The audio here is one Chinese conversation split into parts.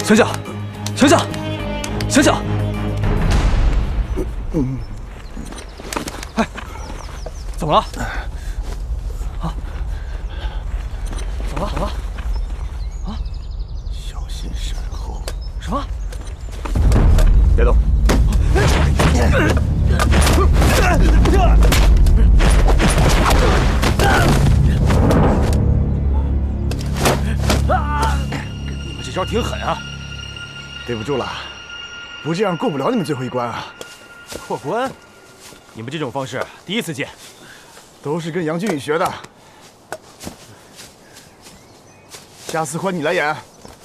醒醒，醒醒，醒醒！哎，怎么了？啊？怎么了？怎么了？啊？ 小心身后。 什么？ 别动！ 你们这招挺狠啊！ 对不住了，不这样过不了你们最后一关啊！ 过关？你们这种方式第一次见。 都是跟杨俊宇学的。下次换你来演。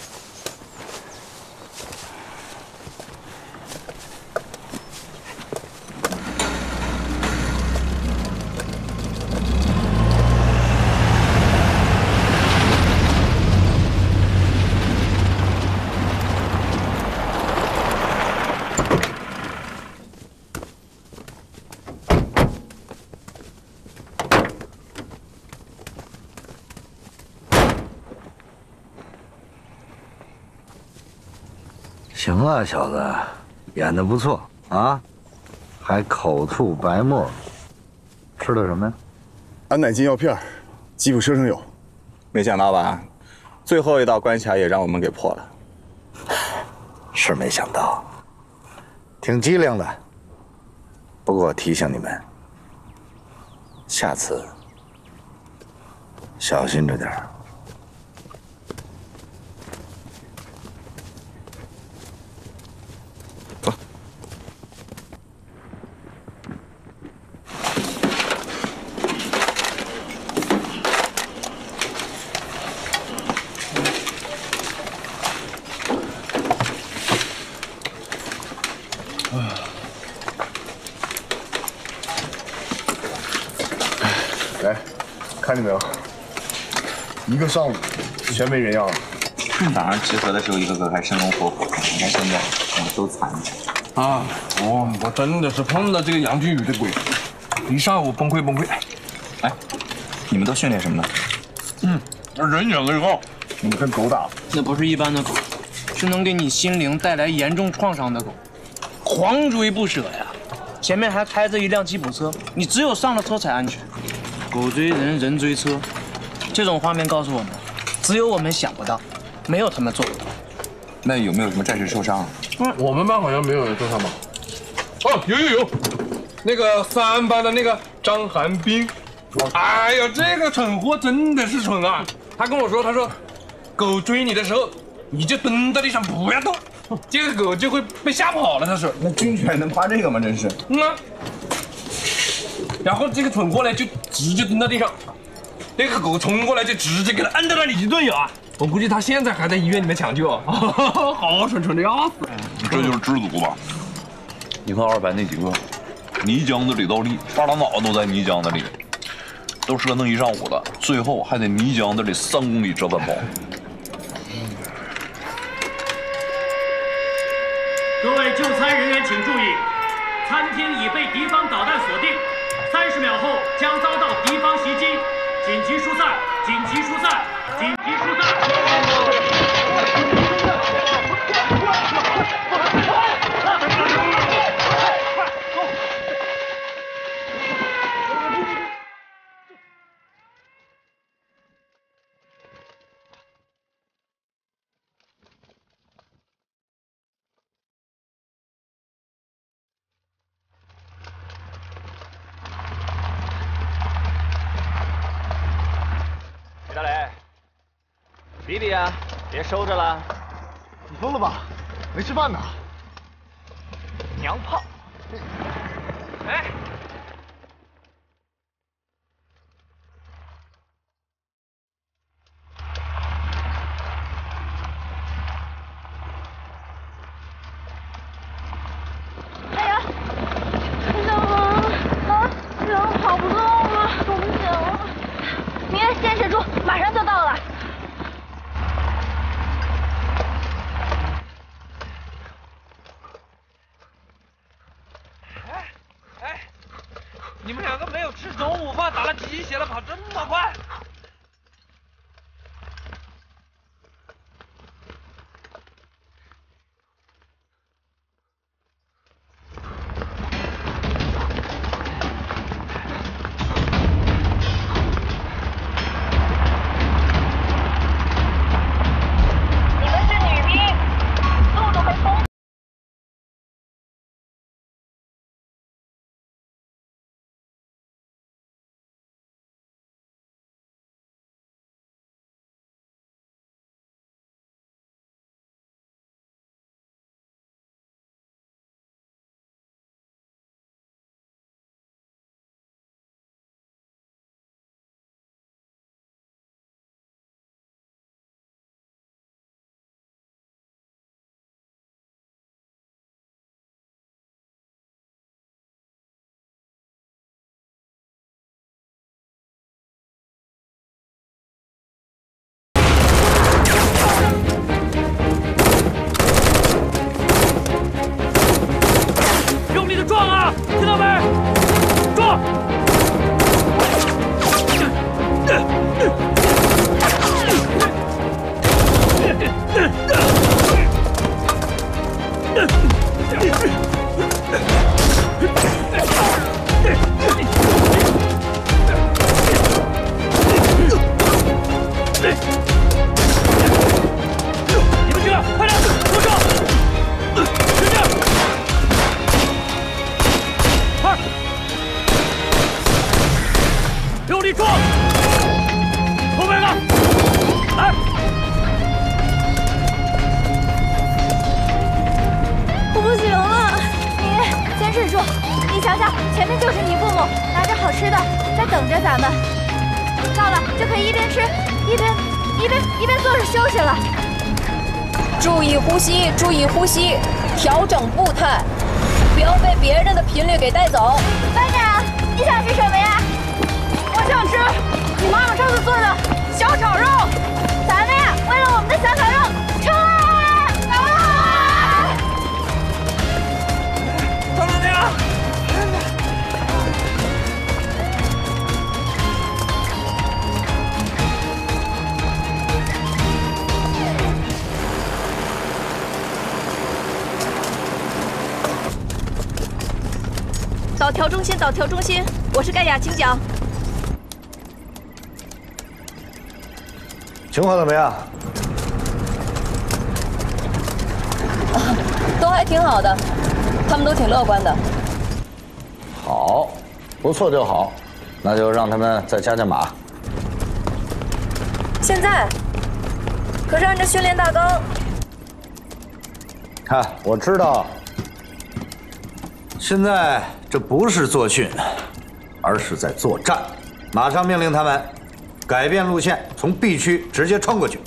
行了，小子，演得不错啊，还口吐白沫。吃的什么呀？ 安乃金药片，基辅生生有。 没想到吧，最后一道关卡也让我们给破了。 是没想到，挺机灵的。不过我提醒你们，下次小心着点儿。 来，看见没有？一个上午全没人样了。 早上集合的时候，一个个还生龙活虎，你看现在都残了。 啊，我真的是碰到这个杨俊宇的鬼，一上午崩溃。 哎，你们都训练什么呢？ 人眼为号， 你们跟狗打？ 那不是一般的狗，是能给你心灵带来严重创伤的狗，狂追不舍呀！前面还开着一辆吉普车，你只有上了车才安全。狗追人，人追车，这种画面告诉我们，只有我们想不到，没有他们做不到。 那有没有什么战士受伤啊？ 我们班好像没有人受伤吧？哦，有，那个3班的那个张寒冰，哎呀，这个蠢货真的是蠢啊！他跟我说，他说，狗追你的时候，你就蹲在地上不要动，这个狗就会被吓跑了。他说， 那军犬能怕这个吗？真是。 然后这个蠢货呢，就直接蹲在地上，那个狗冲过来就直接给他摁在那里一顿咬啊！我估计他现在还在医院里面抢救，好蠢的要死。 这就是知足吧。你看2班那几个，泥浆子里倒立，大脑都在泥浆子里，都折腾一上午了，最后还得泥浆子里3公里折返跑。 各位就餐人员请注意，餐厅已被敌方导弹锁定，30秒后将遭到敌方袭击，紧急疏散！紧急疏散！紧急疏散！ 李大雷，比比呀，别收着了。 你疯了吧？没吃饭呢。 娘炮！哎。 哎呀，小王啊，脚跑不动了，绷紧了。您坚持住，马上就到了。 哎。 你们去，快点，住手！使劲！快！用力撞！后面的，来！ 我不行了，你坚持住。你想想，前面就是你父母拿着好吃的在等着咱们，到了就可以一边吃一边坐着休息了。 注意呼吸，注意呼吸，调整步态，不要被别人的频率给带走。 班长，你想吃什么呀？我想吃你妈妈上次做的小炒肉。咱们呀，为了我们的小烤肉，冲啊！啊！ 快点！ 导调中心，导调中心，我是盖亚，请讲。 情况怎么样？ 都还挺好的，他们都挺乐观的。 好，不错就好，那就让他们再加码。 现在，可是按照训练大纲。 我知道。现在这不是作训，而是在作战。马上命令他们改变路线，从 B 区直接冲过去。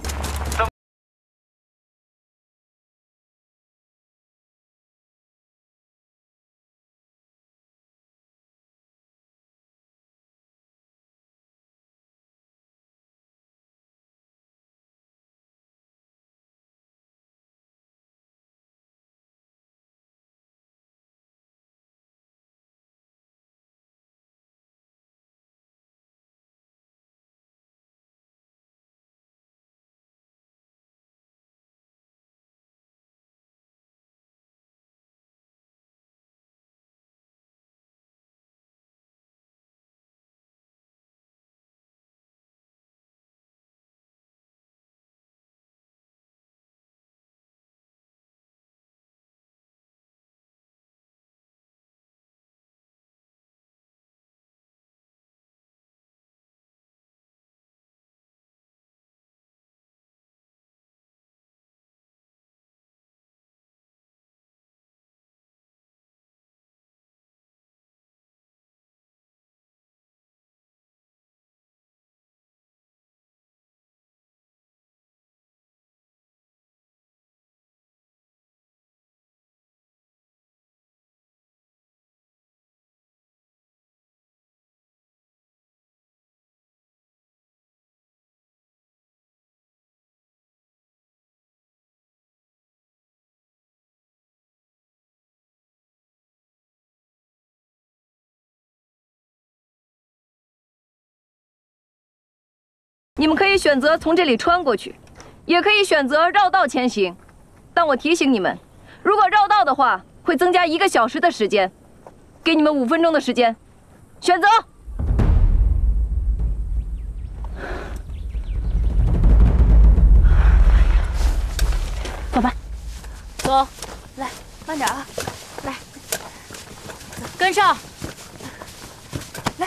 你们可以选择从这里穿过去，也可以选择绕道前行。但我提醒你们，如果绕道的话，会增加1个小时的时间，给你们5分钟的时间，选择。走吧，走， 来，慢点啊，来，跟上，来。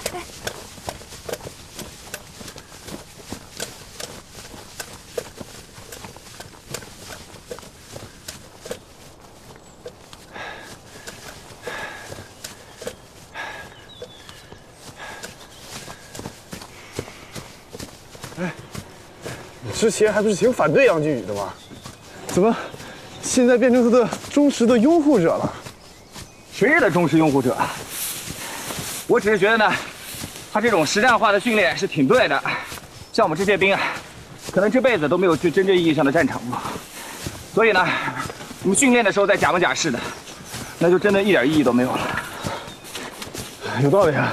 你之前还不是挺反对杨靖宇的吗？怎么现在变成他的忠实的拥护者了？ 谁是他忠实拥护者？我只是觉得呢，他这种实战化的训练是挺对的。像我们这些兵啊，可能这辈子都没有去真正意义上的战场过，所以呢，我们训练的时候再假模假式的，那就真的一点意义都没有了。 有道理啊。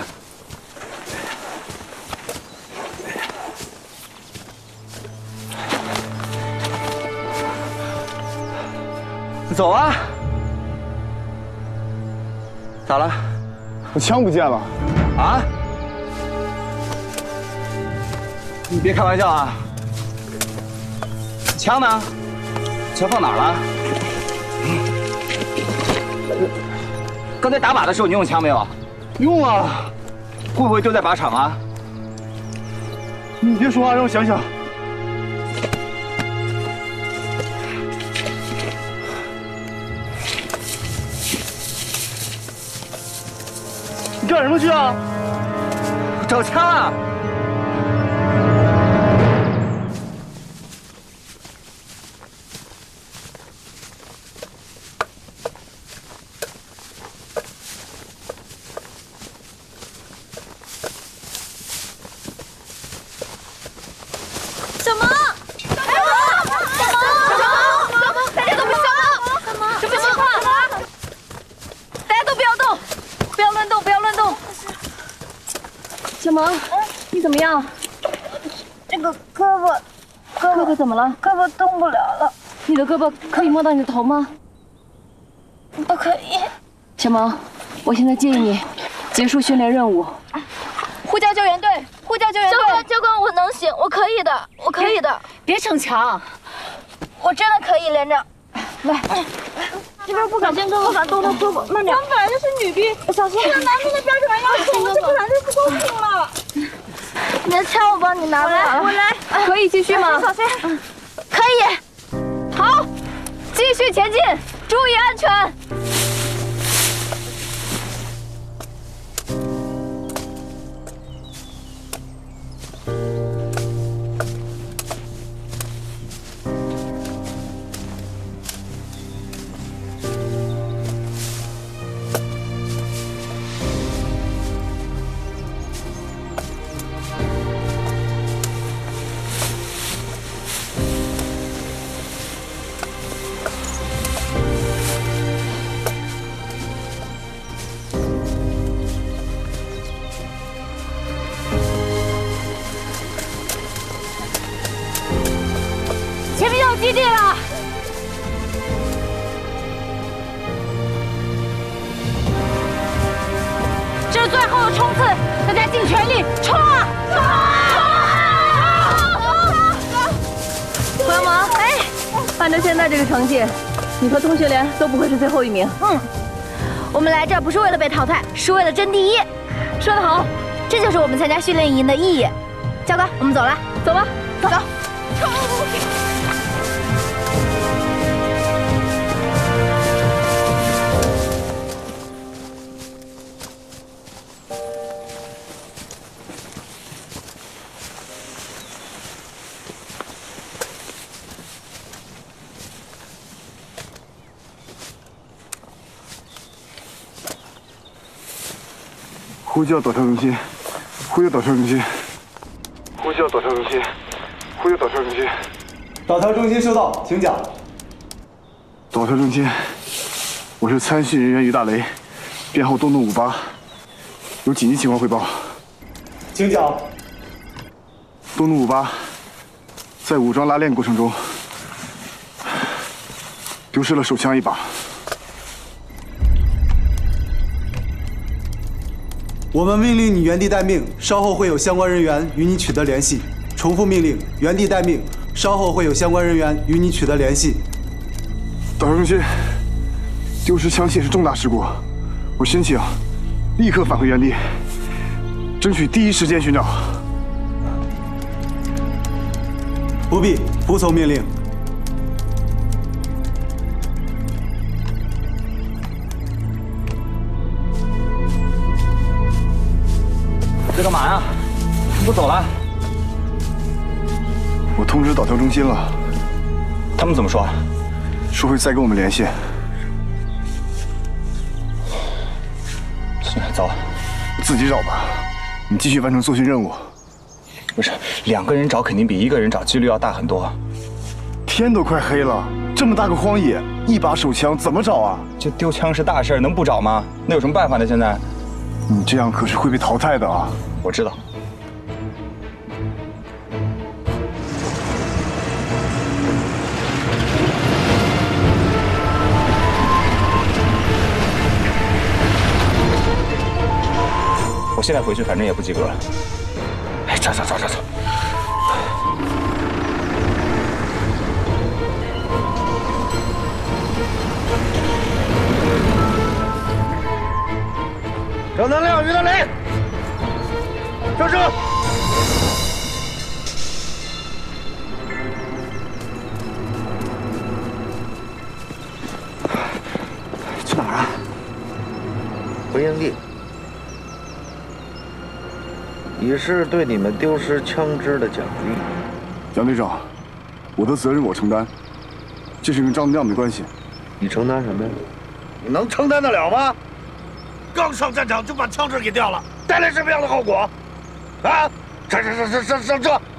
走啊！咋了？ 我枪不见了。 啊？你别开玩笑啊！ 枪呢？枪放哪儿了？刚才打靶的时候你用枪没有？ 用啊。 会不会丢在靶场啊？ 你别说话，让我想想。你干什么去啊？ 找枪啊！ 小萌，大家都不要动！什么情况？大家都不要动，不要乱动，不要乱动。 小萌，你怎么样？ 这个胳膊怎么了？ 胳膊动不了了。 你的胳膊可以摸到你的头吗？ 不可以。 小萌，我现在建议你结束训练任务，呼叫救援队！呼叫救援队！ 教官，我能行，我可以的，我可以的。 别逞强， 我真的可以，连长。 来， 这边不敢，先哥哥，不敢动他胳膊，慢点。我们本来就是女兵，小心。这个男兵的标准要求，我们这本来就不公平了。你的枪我帮你拿来，我来。 可以继续吗？ 小心。可以。 好，继续前进，注意安全。 前面有基地了。这是最后的冲刺，大家尽全力冲啊！ 朋友们，按照现在这个成绩，你和同学连都不会是最后一名。 我们来这不是为了被淘汰，是为了争第一。 说得好， 这就是我们参加训练营的意义。教官，我们走了， 走吧， 走。 呼叫导跳中心，呼叫导跳中心，呼叫导跳中心，呼叫导跳中心。 导跳中心收到，请讲。 导跳中心，我是参训人员于大雷，编号东东58，有紧急情况汇报。 请讲。 东东58在武装拉练过程中丢失了手枪一把。 我们命令你原地待命，稍后会有相关人员与你取得联系。重复命令，原地待命，稍后会有相关人员与你取得联系。 导跳中心，丢失枪械是重大事故，我申请立刻返回原地，争取第一时间寻找。 不必，服从命令。 这干嘛呀？不走了？ 我通知导跳中心了， 他们怎么说？ 说会再跟我们联系。 行，走， 自己找吧，你继续完成作训任务。 不是，2个人找肯定比1个人找几率要大很多。 天都快黑了，这么大个荒野，一把手枪怎么找啊？ 这丢枪是大事，能不找吗？那有什么办法呢？现在， 你这样可是会被淘汰的啊！ 我知道。我现在回去反正也不及格了。哎，走。 正能量，于德林，上车。 去哪儿啊？ 回营地，以示对你们丢失枪支的奖励。 杨队长，我的责任我承担，这是跟张能亮没关系。 你承担什么呀？你能承担得了吗？刚上战场就把枪支给掉了，带来什么样的后果？啊！上车！